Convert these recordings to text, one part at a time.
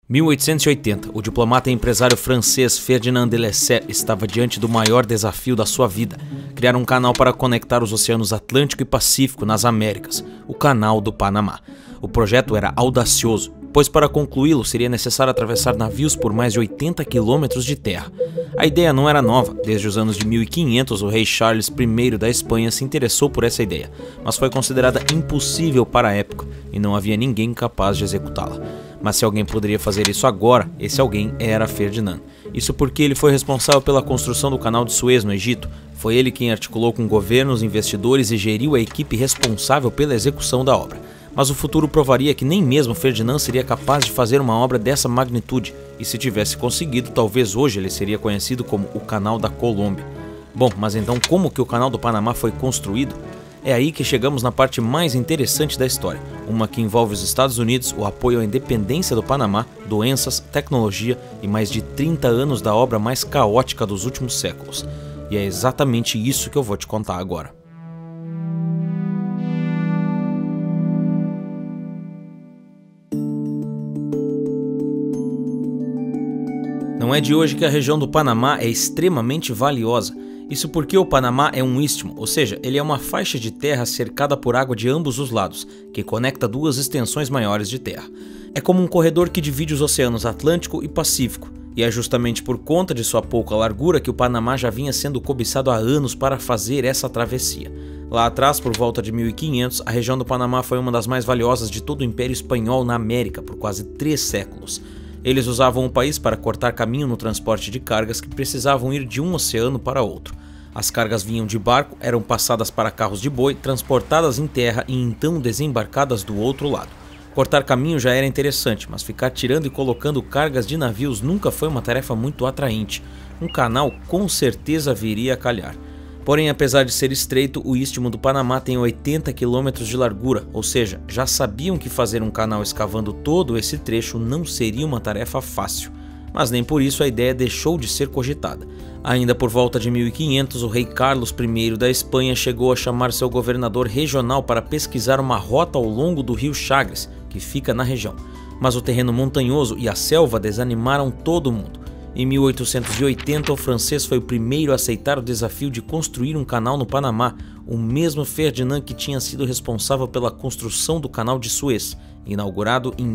1880, o diplomata e empresário francês Ferdinand de Lesseps estava diante do maior desafio da sua vida: criar um canal para conectar os oceanos Atlântico e Pacífico nas Américas, o Canal do Panamá. O projeto era audacioso, pois para concluí-lo seria necessário atravessar navios por mais de 80 quilômetros de terra. A ideia não era nova. Desde os anos de 1500, o rei Charles I da Espanha se interessou por essa ideia, mas foi considerada impossível para a época e não havia ninguém capaz de executá-la. Mas se alguém poderia fazer isso agora, esse alguém era Ferdinand. Isso porque ele foi responsável pela construção do Canal de Suez no Egito. Foi ele quem articulou com governos, investidores e geriu a equipe responsável pela execução da obra. Mas o futuro provaria que nem mesmo Ferdinand seria capaz de fazer uma obra dessa magnitude, e se tivesse conseguido, talvez hoje ele seria conhecido como o Canal da Colômbia. Bom, mas então como que o Canal do Panamá foi construído? É aí que chegamos na parte mais interessante da história, uma que envolve os Estados Unidos, o apoio à independência do Panamá, doenças, tecnologia e mais de 30 anos da obra mais caótica dos últimos séculos. E é exatamente isso que eu vou te contar agora. Não é de hoje que a região do Panamá é extremamente valiosa. Isso porque o Panamá é um istmo, ou seja, ele é uma faixa de terra cercada por água de ambos os lados, que conecta duas extensões maiores de terra. É como um corredor que divide os oceanos Atlântico e Pacífico, e é justamente por conta de sua pouca largura que o Panamá já vinha sendo cobiçado há anos para fazer essa travessia. Lá atrás, por volta de 1500, a região do Panamá foi uma das mais valiosas de todo o Império Espanhol na América por quase 3 séculos. Eles usavam o país para cortar caminho no transporte de cargas que precisavam ir de um oceano para outro. As cargas vinham de barco, eram passadas para carros de boi, transportadas em terra e então desembarcadas do outro lado. Cortar caminho já era interessante, mas ficar tirando e colocando cargas de navios nunca foi uma tarefa muito atraente. Um canal com certeza viria a calhar. Porém, apesar de ser estreito, o istmo do Panamá tem 80 quilômetros de largura, ou seja, já sabiam que fazer um canal escavando todo esse trecho não seria uma tarefa fácil. Mas nem por isso a ideia deixou de ser cogitada. Ainda por volta de 1500, o rei Carlos I da Espanha chegou a chamar seu governador regional para pesquisar uma rota ao longo do rio Chagres, que fica na região. Mas o terreno montanhoso e a selva desanimaram todo mundo. Em 1880, o francês foi o primeiro a aceitar o desafio de construir um canal no Panamá, o mesmo Ferdinand que tinha sido responsável pela construção do Canal de Suez, inaugurado em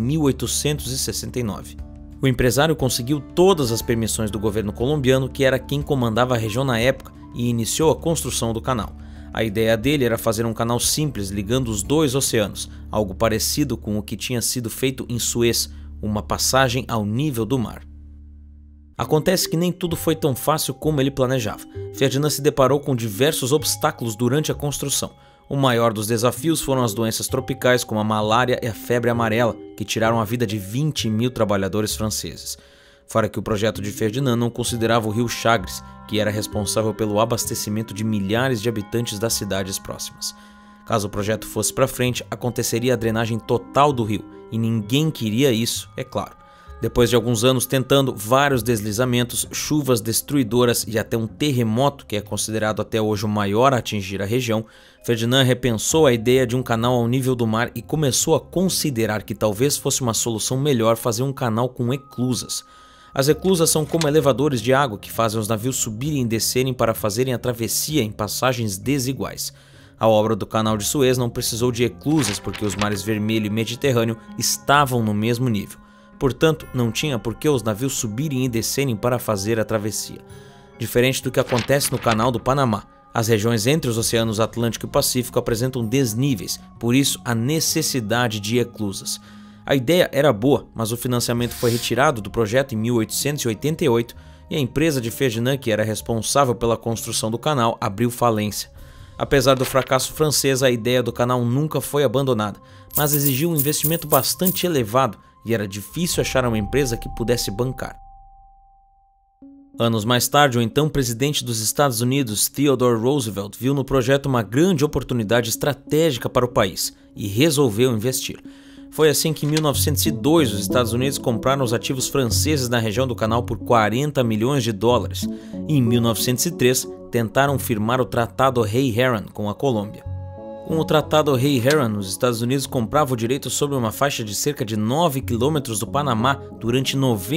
1869. O empresário conseguiu todas as permissões do governo colombiano, que era quem comandava a região na época, e iniciou a construção do canal. A ideia dele era fazer um canal simples ligando os dois oceanos, algo parecido com o que tinha sido feito em Suez, uma passagem ao nível do mar. Acontece que nem tudo foi tão fácil como ele planejava. Ferdinand se deparou com diversos obstáculos durante a construção. O maior dos desafios foram as doenças tropicais como a malária e a febre amarela, que tiraram a vida de 20 mil trabalhadores franceses. Fora que o projeto de Ferdinand não considerava o rio Chagres, que era responsável pelo abastecimento de milhares de habitantes das cidades próximas. Caso o projeto fosse para frente, aconteceria a drenagem total do rio, e ninguém queria isso, é claro. Depois de alguns anos tentando, vários deslizamentos, chuvas destruidoras e até um terremoto, que é considerado até hoje o maior a atingir a região, Ferdinand repensou a ideia de um canal ao nível do mar e começou a considerar que talvez fosse uma solução melhor fazer um canal com eclusas. As eclusas são como elevadores de água que fazem os navios subirem e descerem para fazerem a travessia em passagens desiguais. A obra do Canal de Suez não precisou de eclusas porque os mares Vermelho e Mediterrâneo estavam no mesmo nível. Portanto, não tinha por que os navios subirem e descerem para fazer a travessia. Diferente do que acontece no Canal do Panamá, as regiões entre os oceanos Atlântico e Pacífico apresentam desníveis, por isso a necessidade de eclusas. A ideia era boa, mas o financiamento foi retirado do projeto em 1888 e a empresa de Ferdinand, que era responsável pela construção do canal, abriu falência. Apesar do fracasso francês, a ideia do canal nunca foi abandonada, mas exigiu um investimento bastante elevado e era difícil achar uma empresa que pudesse bancar. Anos mais tarde, o então presidente dos Estados Unidos, Theodore Roosevelt, viu no projeto uma grande oportunidade estratégica para o país e resolveu investir. Foi assim que em 1902 os Estados Unidos compraram os ativos franceses na região do canal por 40 milhões de dólares e em 1903 tentaram firmar o Tratado Rey Herran com a Colômbia. Com o Tratado Hay-Heron, os Estados Unidos compravam o direito sobre uma faixa de cerca de 9 quilômetros do Panamá durante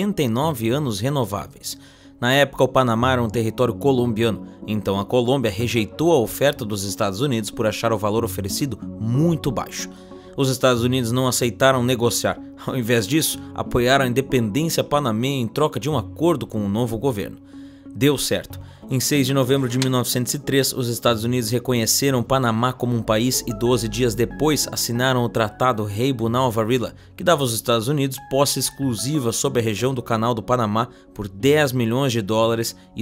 99 anos renováveis. Na época, o Panamá era um território colombiano, então a Colômbia rejeitou a oferta dos Estados Unidos por achar o valor oferecido muito baixo. Os Estados Unidos não aceitaram negociar. Ao invés disso, apoiaram a independência panamenha em troca de um acordo com o novo governo. Deu certo. Em 6 de novembro de 1903, os Estados Unidos reconheceram o Panamá como um país e 12 dias depois assinaram o Tratado Hay-Bunau-Varilla, que dava aos Estados Unidos posse exclusiva sobre a região do Canal do Panamá por 10 milhões de dólares e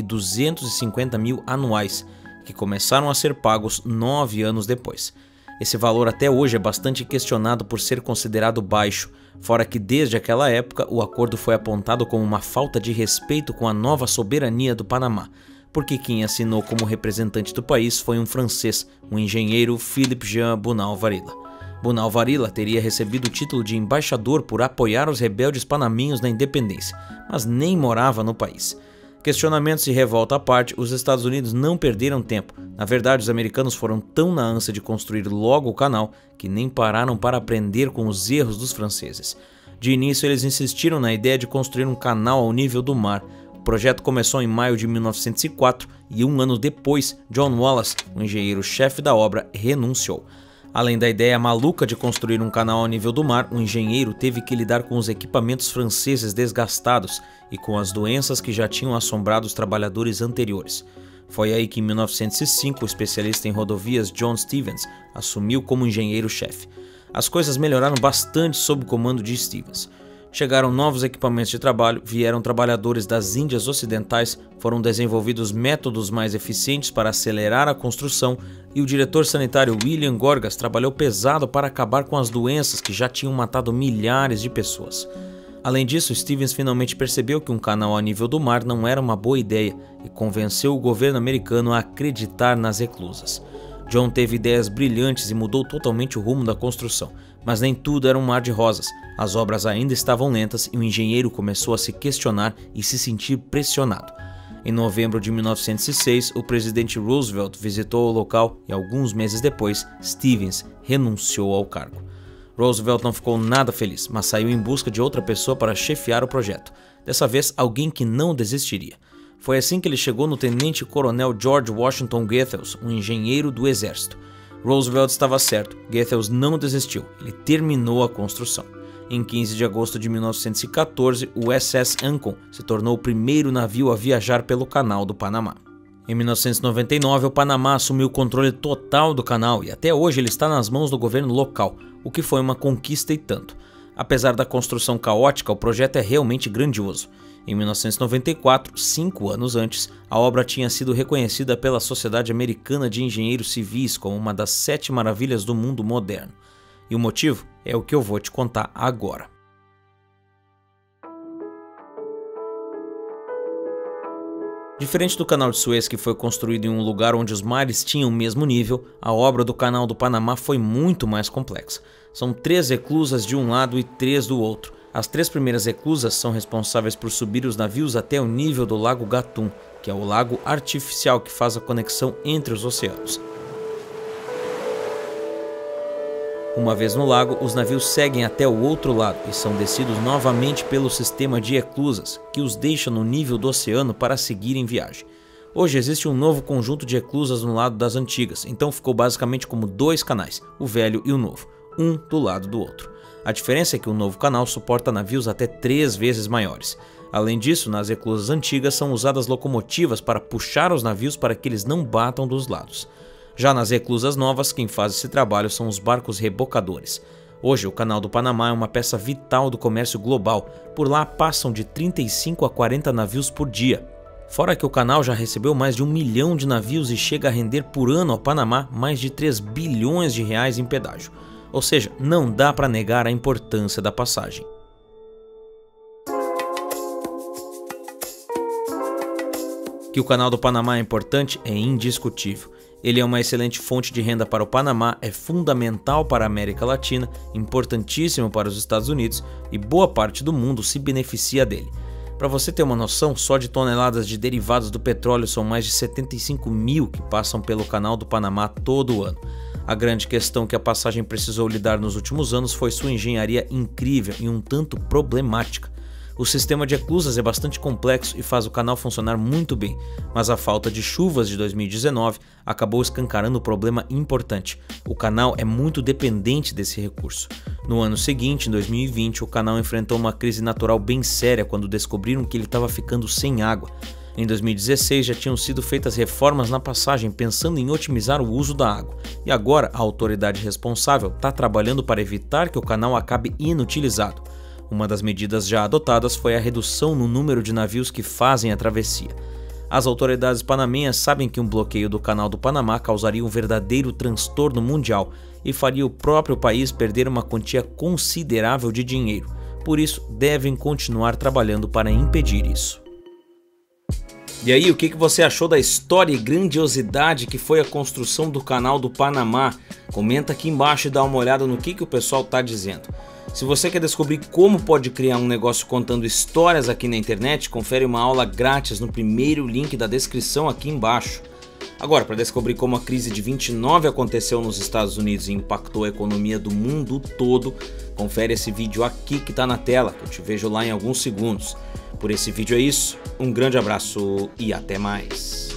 250 mil anuais, que começaram a ser pagos 9 anos depois. Esse valor até hoje é bastante questionado por ser considerado baixo, fora que desde aquela época o acordo foi apontado como uma falta de respeito com a nova soberania do Panamá, porque quem assinou como representante do país foi um francês, o engenheiro Philippe Jean Bunau-Varilla. Bunau-Varilla teria recebido o título de embaixador por apoiar os rebeldes panamenhos na independência, mas nem morava no país. Questionamentos e revolta à parte, os Estados Unidos não perderam tempo. Na verdade, os americanos foram tão na ânsia de construir logo o canal que nem pararam para aprender com os erros dos franceses. De início, eles insistiram na ideia de construir um canal ao nível do mar. O projeto começou em maio de 1904 e um ano depois, John Wallace, o engenheiro-chefe da obra, renunciou. Além da ideia maluca de construir um canal ao nível do mar, o engenheiro teve que lidar com os equipamentos franceses desgastados e com as doenças que já tinham assombrado os trabalhadores anteriores. Foi aí que em 1905 o especialista em rodovias John Stevens assumiu como engenheiro-chefe. As coisas melhoraram bastante sob o comando de Stevens. Chegaram novos equipamentos de trabalho, vieram trabalhadores das Índias Ocidentais, foram desenvolvidos métodos mais eficientes para acelerar a construção e o diretor sanitário William Gorgas trabalhou pesado para acabar com as doenças que já tinham matado milhares de pessoas. Além disso, Stevens finalmente percebeu que um canal a nível do mar não era uma boa ideia e convenceu o governo americano a acreditar nas reclusas. John teve ideias brilhantes e mudou totalmente o rumo da construção, mas nem tudo era um mar de rosas. As obras ainda estavam lentas e o engenheiro começou a se questionar e se sentir pressionado. Em novembro de 1906, o presidente Roosevelt visitou o local e alguns meses depois, Stevens renunciou ao cargo. Roosevelt não ficou nada feliz, mas saiu em busca de outra pessoa para chefiar o projeto. Dessa vez, alguém que não desistiria. Foi assim que ele chegou no tenente-coronel George Washington Goethals, um engenheiro do exército. Roosevelt estava certo, Goethals não desistiu, ele terminou a construção. Em 15 de agosto de 1914, o SS Ancon se tornou o primeiro navio a viajar pelo Canal do Panamá. Em 1999, o Panamá assumiu o controle total do canal e até hoje ele está nas mãos do governo local, o que foi uma conquista e tanto. Apesar da construção caótica, o projeto é realmente grandioso. Em 1994, 5 anos antes, a obra tinha sido reconhecida pela Sociedade Americana de Engenheiros Civis como uma das 7 maravilhas do mundo moderno. E o motivo é o que eu vou te contar agora. Diferente do Canal de Suez, que foi construído em um lugar onde os mares tinham o mesmo nível, a obra do Canal do Panamá foi muito mais complexa. São 3 reclusas de um lado e 3 do outro. As 3 primeiras reclusas são responsáveis por subir os navios até o nível do Lago Gatun, que é o lago artificial que faz a conexão entre os oceanos. Uma vez no lago, os navios seguem até o outro lado e são descidos novamente pelo sistema de eclusas, que os deixa no nível do oceano para seguir em viagem. Hoje existe um novo conjunto de eclusas no lado das antigas, então ficou basicamente como 2 canais, o velho e o novo, um do lado do outro. A diferença é que o novo canal suporta navios até 3 vezes maiores. Além disso, nas eclusas antigas são usadas locomotivas para puxar os navios para que eles não batam dos lados. Já nas reclusas novas, quem faz esse trabalho são os barcos rebocadores. Hoje, o Canal do Panamá é uma peça vital do comércio global. Por lá passam de 35 a 40 navios por dia. Fora que o canal já recebeu mais de 1 milhão de navios e chega a render por ano ao Panamá mais de 3 bilhões de reais em pedágio. Ou seja, não dá para negar a importância da passagem. Que o Canal do Panamá é importante é indiscutível. Ele é uma excelente fonte de renda para o Panamá, é fundamental para a América Latina, importantíssimo para os Estados Unidos e boa parte do mundo se beneficia dele. Para você ter uma noção, só de toneladas de derivados do petróleo são mais de 75 mil que passam pelo Canal do Panamá todo ano. A grande questão que a passagem precisou lidar nos últimos anos foi sua engenharia incrível e um tanto problemática. O sistema de eclusas é bastante complexo e faz o canal funcionar muito bem, mas a falta de chuvas de 2019 acabou escancarando um problema importante. O canal é muito dependente desse recurso. No ano seguinte, em 2020, o canal enfrentou uma crise natural bem séria quando descobriram que ele estava ficando sem água. Em 2016 já tinham sido feitas reformas na passagem pensando em otimizar o uso da água, e agora a autoridade responsável está trabalhando para evitar que o canal acabe inutilizado. Uma das medidas já adotadas foi a redução no número de navios que fazem a travessia. As autoridades panamenhas sabem que um bloqueio do Canal do Panamá causaria um verdadeiro transtorno mundial e faria o próprio país perder uma quantia considerável de dinheiro. Por isso, devem continuar trabalhando para impedir isso. E aí, o que você achou da história e grandiosidade que foi a construção do Canal do Panamá? Comenta aqui embaixo e dá uma olhada no que o pessoal está dizendo. Se você quer descobrir como pode criar um negócio contando histórias aqui na internet, confere uma aula grátis no primeiro link da descrição aqui embaixo. Agora, para descobrir como a crise de 29 aconteceu nos Estados Unidos e impactou a economia do mundo todo, confere esse vídeo aqui que está na tela, que eu te vejo lá em alguns segundos. Por esse vídeo é isso, um grande abraço e até mais.